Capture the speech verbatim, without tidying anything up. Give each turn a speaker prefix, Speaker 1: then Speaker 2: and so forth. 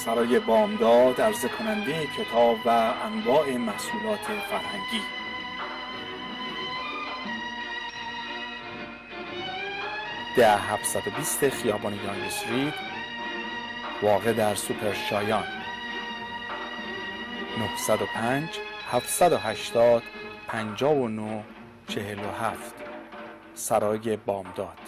Speaker 1: سرای بامداد عرضه کننده کتاب و انواع محصولات فرهنگی. ده هفتصد و بیست خیابان یانگ استریت واقع در سوپر شایان. نه صفر پنج هفت هشت صفر پنج نه چهار هفت سرای بامداد.